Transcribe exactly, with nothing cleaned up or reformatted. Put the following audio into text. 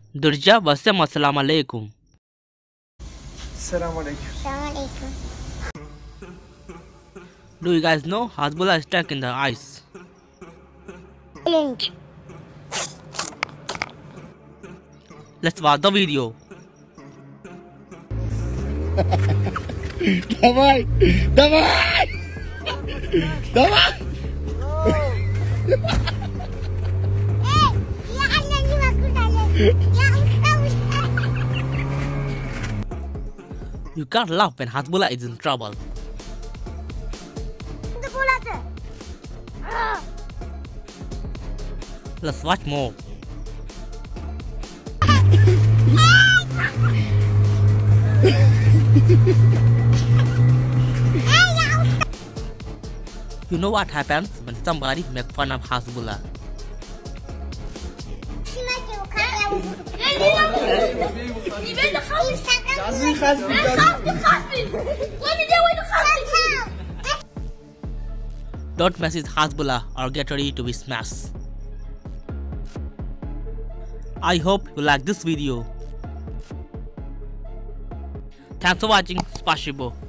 Durja Wassam Assalamu alaikum. Assalamu alaikum. Assalamu alaikum. Do you guys know Hasbulla is stuck in the ice? Let's watch the video. Давай! Давай! Давай! You can't laugh when Hasbulla is in trouble. Let's watch more. You know what happens when somebody makes fun of Hasbulla? Don't mess with Hasbulla or get ready to be smashed. I hope you like this video. Thanks for watching. Spasibo.